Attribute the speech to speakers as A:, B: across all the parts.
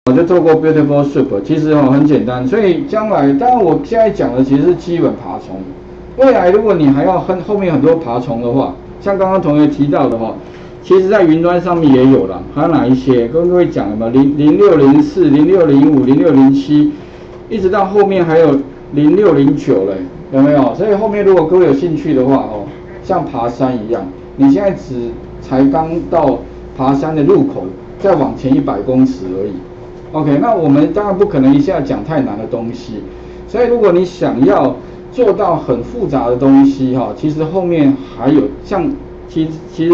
A: 我就做过 Beautiful Soup， 其实很简单，所以将来当然我现在讲的其实是基本爬虫，未来如果你还要后面很多爬虫的话，像刚刚同学提到的话，其实在云端上面也有了，还有哪一些？跟各位讲了嘛，0604、0605、0607，一直到后面还有0609嘞，有没有？所以后面如果各位有兴趣的话像爬山一样，你现在才刚到爬山的入口，再往前100公尺而已。OK， 那我们当然不可能一下讲太难的东西，所以如果你想要做到很复杂的东西其实后面还有像其实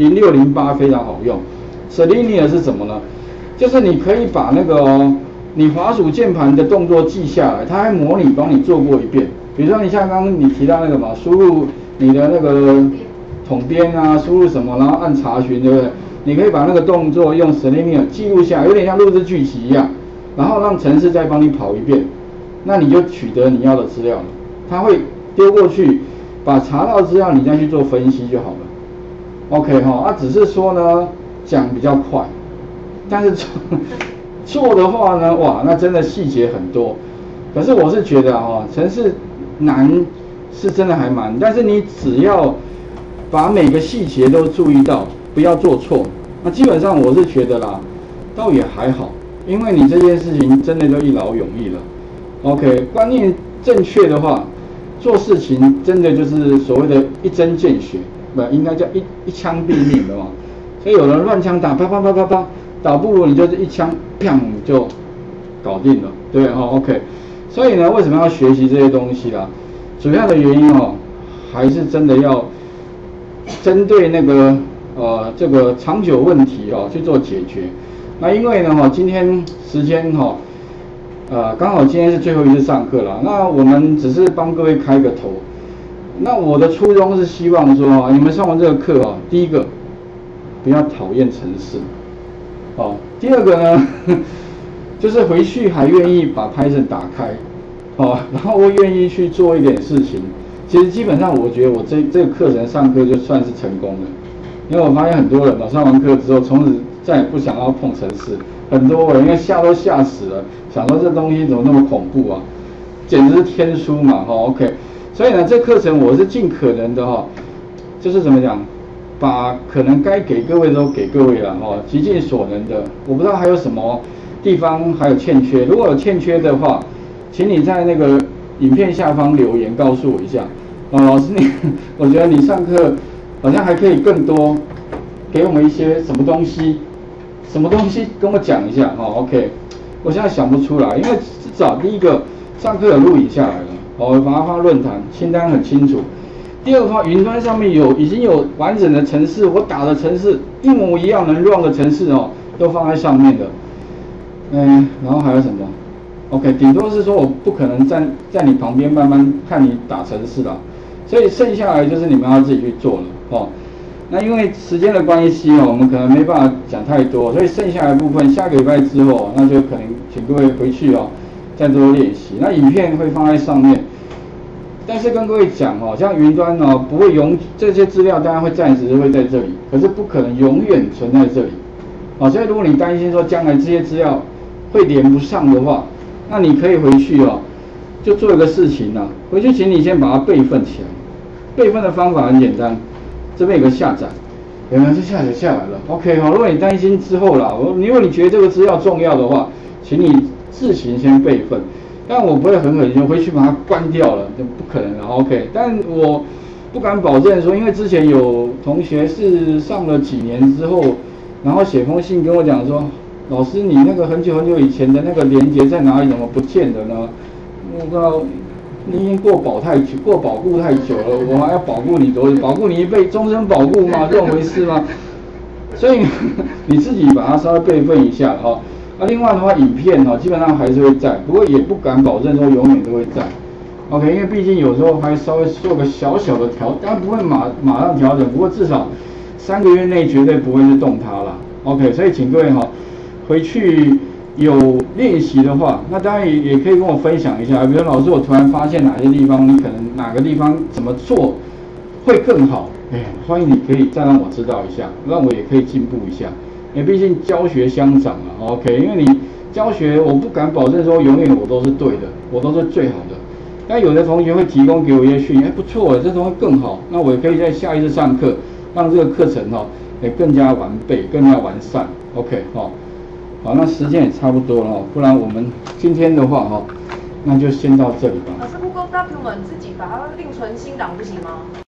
A: 0608非常好用。Selenium 是什么呢？就是你可以把那个你滑鼠键盘的动作记下来，它还模拟帮你做过一遍。比如说你像刚刚你提到那个嘛，输入你的那个统编啊，输入什么，然后按查询，对不对？你可以把那个动作用 Selenium 记录下来，有点像录制剧集一样，然后让程式再帮你跑一遍，那你就取得你要的资料了。它会丢过去，把查到资料你再去做分析就好了。OK 只是说呢讲比较快，但是做的话呢，哇，那真的细节很多。可是我是觉得程式难是真的还蛮，但是你只要把每个细节都注意到，不要做错，那基本上我是觉得啦，倒也还好，因为你这件事情真的就一劳永逸了。OK， 观念正确的话，做事情真的就是所谓的一针见血，不应该叫一枪毙命的嘛。所以有人乱枪打，啪啪啪啪啪，倒不如你就是一枪，砰就搞定了，对OK， 所以呢，为什么要学习这些东西啦？主要的原因还是真的要针对那个这个长久问题去做解决。那因为呢今天时间刚好今天是最后一次上课了，那我们只是帮各位开个头。那我的初衷是希望说你们上完这个课第一个不要讨厌程式，第二个呢就是回去还愿意把 Python 打开，然后我愿意去做一点事情。其实基本上我觉得我这个课程上课就算是成功了，因为我发现很多人上完课之后从此再也不想要碰程式，很多人因为吓死了，想说这东西怎么那么恐怖啊，简直是天书嘛OK， 所以呢这课程我是尽可能的就是怎么讲，把可能该给各位都给各位了极尽所能的。我不知道还有什么地方还有欠缺，如果有欠缺的话，请你在那个影片下方留言告诉我一下。老师我觉得你上课好像还可以更多，给我们一些什么东西跟我讲一下OK， 我现在想不出来，因为至少第一个上课有录影下来了，我把它放论坛，清单很清楚。第二个话，云端上面已经有完整的程式，我打的程式一模一样能 run 的程式都放在上面的。然后还有什么 ？OK， 顶多是说我不可能站在你旁边慢慢看你打程式啦，所以剩下来就是你们要自己去做了那因为时间的关系我们可能没办法讲太多，所以剩下的部分下个礼拜之后那就可能请各位回去再多练习。那影片会放在上面，但是跟各位讲像云端不会这些资料当然会暂时会在这里，可是不可能永远存在这里所以如果你担心说将来这些资料会连不上的话，那你可以回去就做一个事情回去请你先把它备份起来。备份的方法很简单，这边有个下载，有没有？就下载下来了 OK 如果你担心之后啦，如果你觉得这个资料重要的话，请你自行先备份，但我不会很狠心回去把它关掉了，这不可能的 OK。但我不敢保证说，因为之前有同学是上了几年之后，然后写封信跟我讲说，老师你那个很久以前的那个连结在哪里，怎么不见了呢？我靠，你已经过保固太久了，我还要保护你多久？保护你一辈终身保护吗？这种回事吗？所以你自己把它稍微备份一下另外的话，影片基本上还是会在，不过也不敢保证说永远都会在。OK， 因为毕竟有时候还稍微做个小小的调，当然不会马上调整，不过至少3个月内绝对不会去动它了。OK， 所以请各位回去有练习的话，那当然也可以跟我分享一下，比如老师我突然发现哪些地方，你可能哪个地方怎么做会更好，欢迎你可以再让我知道一下，让我也可以进步一下，因为毕竟教学相长OK， 因为你教学我不敢保证说永远我都是对的，我都是最好的。但有的同学会提供给我一些讯息，不错，这东西更好，那我也可以在下一次上课让这个课程更加完备、更加完善。OK 好，那时间也差不多了不然我们今天的话那就先到这里吧。
B: 老师 ，Google Document 自己把它另存新档不行吗？